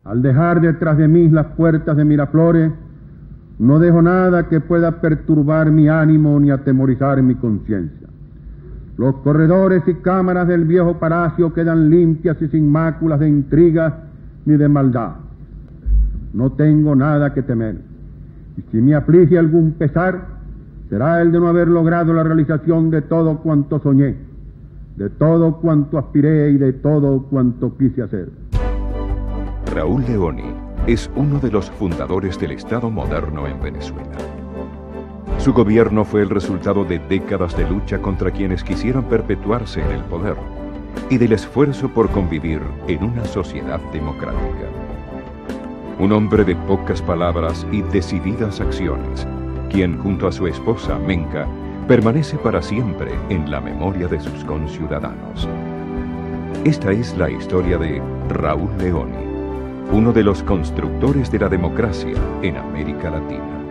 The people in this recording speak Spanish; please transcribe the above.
Al dejar detrás de mí las puertas de Miraflores, no dejo nada que pueda perturbar mi ánimo ni atemorizar mi conciencia. Los corredores y cámaras del viejo palacio quedan limpias y sin máculas de intrigas ni de maldad. No tengo nada que temer, y si me aflige algún pesar, será el de no haber logrado la realización de todo cuanto soñé, de todo cuanto aspiré y de todo cuanto quise hacer. Raúl Leoni es uno de los fundadores del Estado moderno en Venezuela. Su gobierno fue el resultado de décadas de lucha contra quienes quisieron perpetuarse en el poder y del esfuerzo por convivir en una sociedad democrática. Un hombre de pocas palabras y decididas acciones, quien junto a su esposa Menka permanece para siempre en la memoria de sus conciudadanos. Esta es la historia de Raúl Leoni, uno de los constructores de la democracia en América Latina.